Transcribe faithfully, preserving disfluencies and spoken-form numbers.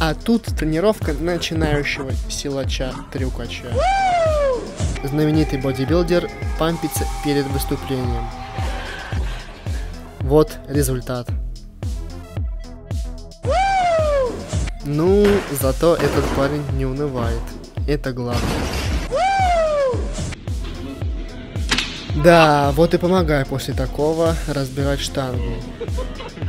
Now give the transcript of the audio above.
А тут тренировка начинающего силача-трюкача. Знаменитый бодибилдер пампится перед выступлением. Вот результат. Ну, зато этот парень не унывает. Это главное. Да, вот и помогай после такого разбирать штангу.